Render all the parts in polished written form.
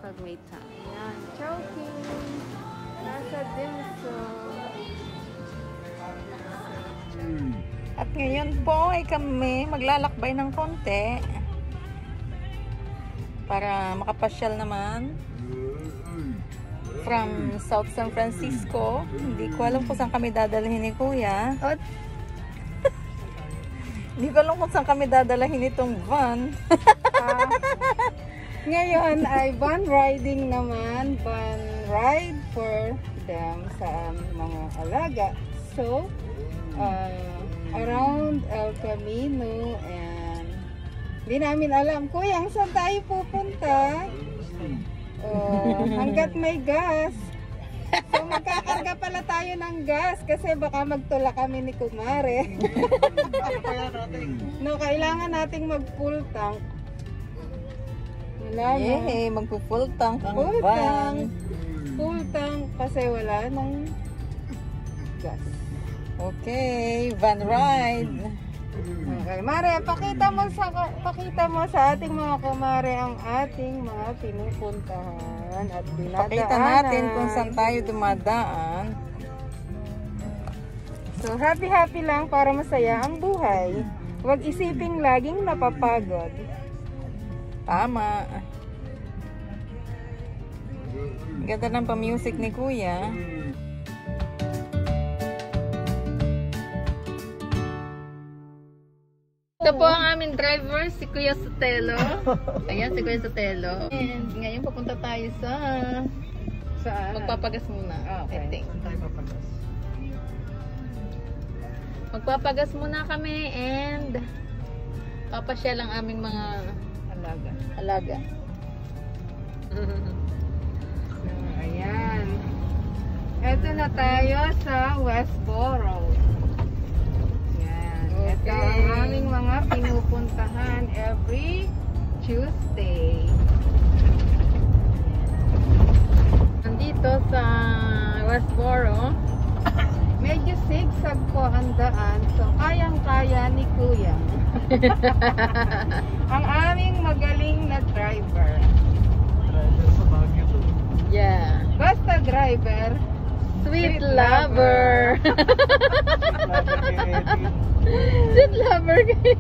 pag may time. Ayan, choking. Nasa dimsum. At ngayon po ay kami maglalakbay ng konti para makapasyal naman from South San Francisco. Hindi ko alam kung saan kami dadalhin ni Kuya. Hindi ko alam kung saan kami dadalhin itong van. Ngayon ay van riding naman. Van ride for them sa mga alaga. So, around El Camino and hindi namin alam, Kuya, saan tayo pupunta? Hanggat may gas. So magkakarga pala tayo ng gas kasi baka magtula kami ni Kumare. No, kailangan nating mag-full tank. Wala na. Magpo-full tank ang Full van. tank. Full tank kasi wala ng gas. Okay, van ride. Okay, Mare, pakita mo sa ating mga kumare ang ating mga pinupuntahan at dinadaanan. Pakita natin kung saan tayo dumadaan. So, happy lang para masaya ang buhay. Huwag isiping laging napapagod. Tama. Ganda ng pa-music ni Kuya. Ito po ang aming driver, si Kuya Sotelo. Ayan, si Kuya Sotelo. And ngayon papunta tayo sa... Saan? Magpapagas muna. Okay. I think. Magpapagas muna kami and papasyal ang aming mga alaga. So, ayan. Ito na tayo sa Westboro. Yan. Ito ang aming mga pinupuntahan every Tuesday. Nandito sa Westboro. Medyo zigzag po ang daan, so kayang-kaya ni Kuya. Ang aming magaling na driver. Driver sa Baguio to. Yeah. Basta driver, Sweet lover. Sweet lover.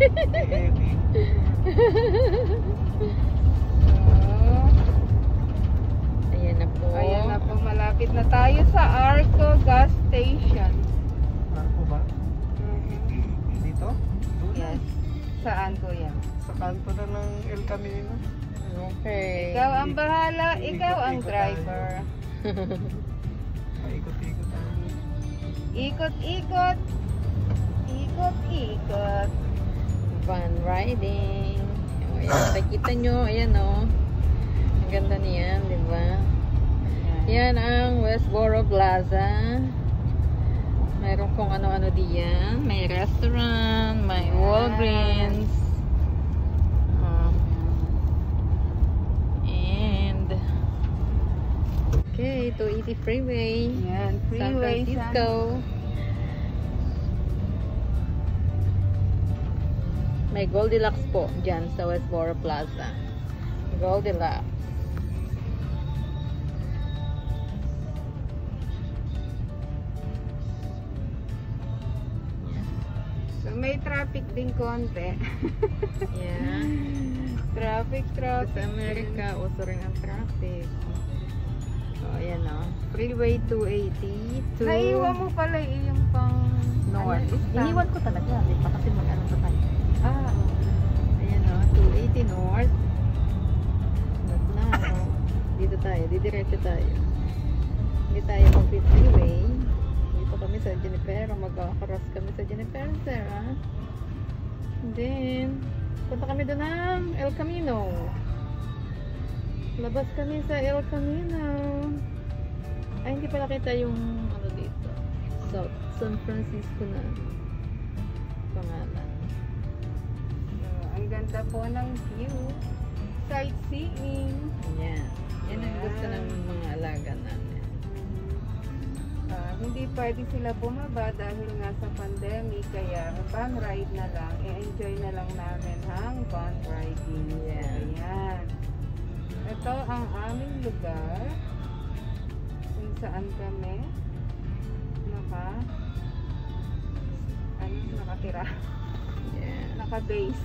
Ayan na po. Ayan na po, malapit na tayo sa Arco Gas Station. Arco ba? Dito? Doon? Yes. Saan, Kuya? Sa kanto na ng El Camino. Okay. Ikaw ang bahala, ikaw ang driver. Paikot-ikot tayo. Ikot-ikot. Ikot-ikot. Van riding. Ayan, nakikita nyo. Ayan o. Ang ganda niyan, di ba? Yan ang Westboro Plaza. Mayroon kung ano-ano diyan. May restaurant, may Walgreens. And okay, 280 freeway. Yan, San freeway Francisco. May Goldilocks po dyan sa Westboro Plaza. Goldilocks. So may traffic din konti. Yeah. Traffic. Sa Amerika, uso rin ang traffic. So, ayan o. Freeway 280 to Naiwan mo pala yung pang north. stand. Iniwan ko talaga. Di pa kasi mag-ano pa tayo. Ah, Ayan o. 280 north. But now, dito tayo. Didiretso tayo. Hindi tayo mag-freeway. Dito kami sa Junipero. Mag-cross kami sa Junipero, sir. And then, punta kami doon ng El Camino. Labas kami sa El Camino. Ay, hindi pala kita yung ano dito. South San Francisco na pangalan. so, ang ganda po ng view. Sightseeing. Yan. Yan ang gusto ng mga alaga namin. Hindi pwede sila bumaba dahil nga sa pandemic, kaya van ride na lang, i-enjoy na lang namin ang van riding. Yeah. Ayan. Ito ang aming lugar kung saan kami nakatira, Yeah. naka-base.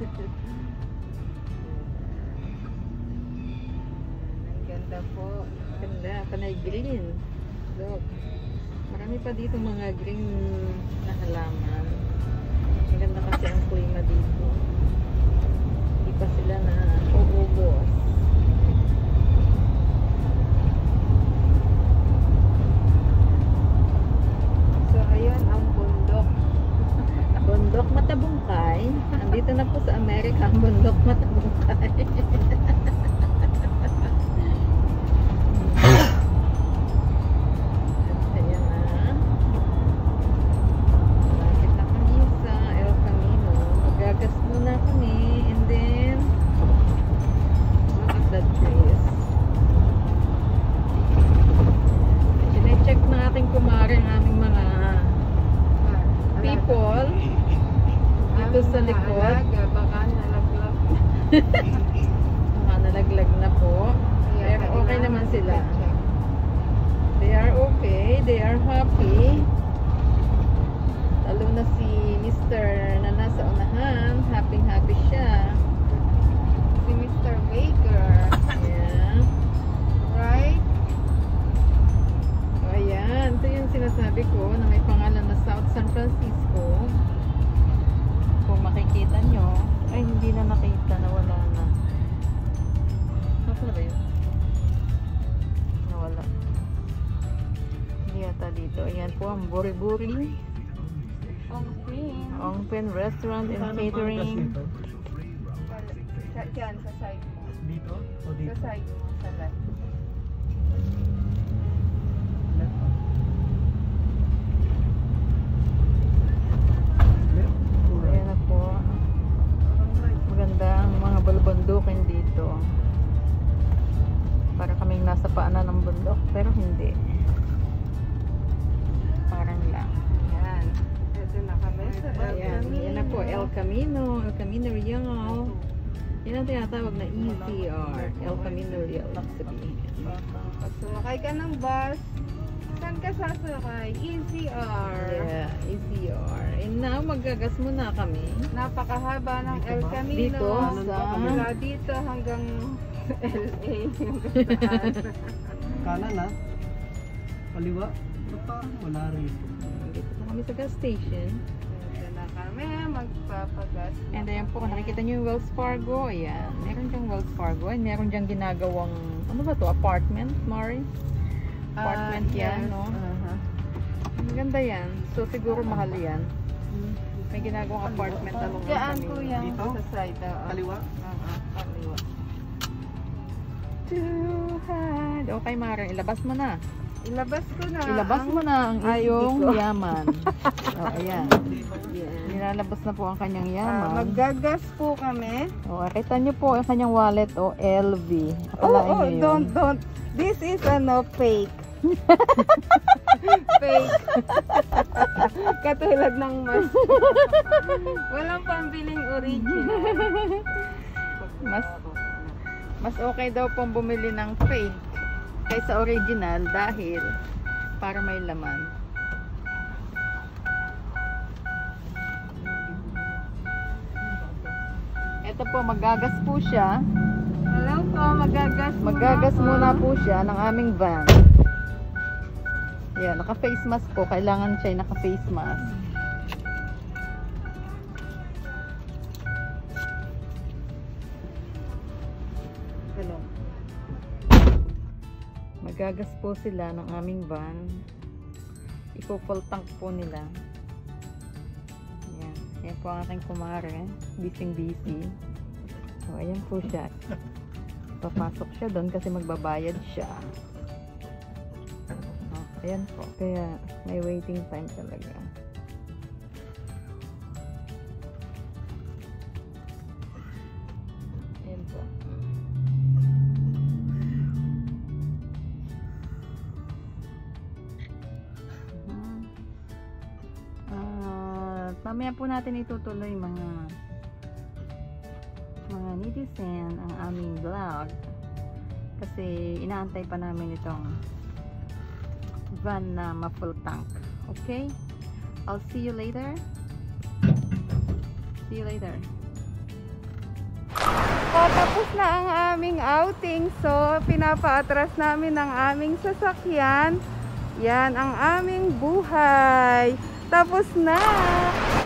Ang ganda po. Ganda, panay green. Look. Marami pa dito mga green na halaman. Maganda kasi ang klima dito. Hindi pa sila na uubos. So ayun ang bundok. Bundok Matabungkay. Andito na po sa Amerika ang Bundok Matabungkay. Ayan na. Malapit na kami sa El Camino. Magagas muna kami and then look at that place. Sinecheck na aking kumare ang aming mga people dito sa likod. Baka nalaglag. Mga nalaglag na po. Pero okay naman sila. They are okay. They are happy. Lalo na si Mr. na nasa unahan. Happy siya. Si Mr. Baker. Yeah. Right? So, ayan. Ito yung sinasabi ko na may pangalan na South San Francisco. Kung makikita nyo. Ay, hindi na nakita. Nawala na. Nasaan na ba yun? Nawala. Hindi yata dito. Ayan po ang Buri-Buri. Okay. Ongpen Restaurant and Catering. Diyan, sa side mo. Dito? O Sa dito? side mo, sa left. Left. Left or right? Ayan na po. Maganda ang mga balbandukin dito. Para kaming nasa paanan ng bundok. Pero hindi. Parang lang. Yan. Ito na kami sa El Ayan. Camino. Yan na po. El Camino. El Camino Real. Yan ang tinatawag na ECR. El Camino Real. Sabihin. Pag sumakay ka ng bus, saan ka sasakay? ECR. Yeah. ECR. And now, magagas muna kami. Napakahaba ng El Camino. Dito sa... Mula dito hanggang LA. Kanan na? Kaliwa? Wala rito. Dito na kami sa gas station. Dito na kami magpapagas. And ayan po, kung nakikita nyo yung Wells Fargo, ayan. Meron dyang Wells Fargo. And meron dyang ginagawang, ano ba to? Apartment, Mari? Apartment yan, no? Maganda yan. So, siguro mahal yan. May ginagawang apartment along Diyan kami. kuya. Dito? Sa side. Kaliwa? Kaliwa. Too hard. Okay, Mari. Ilabas mo na. Ilabas ko na. Ilabas mo na ang Ay, iyong dito. yaman. O, ayan. Yan. Nilalabas na po ang kanyang yaman. Maggagas po kami. O, kita nyo po ang kanyang wallet o LV. Akalain Oh, nyo yun. don't. This is fake. Fake. Katulad ng mas. Walang pambiling original. Mas okay daw pong bumili ng fake kaysa original dahil para may laman. Ito po, magagas po siya. Hello po, Magagas muna po siya ng aming van. Yan, naka-face mask po. Kailangan siya naka-face mask. Hello. Magagas po sila ng aming van. Ipo-full tank po nila. Yan. Yan po ang aking kumare. Busy. So, ayan po siya. Papasok siya doon kasi magbabayad siya. Oh, ayan po. Kaya may waiting time talaga. Ayan po. Mamaya po natin itutuloy mga netizen ang aming vlog. kasi inaantay pa namin itong van na ma-full tank. Okay? I'll see you later. See you later. Tapos na ang aming outing. So, pinapaatras namin ang aming sasakyan. Yan ang aming buhay. Tapos na.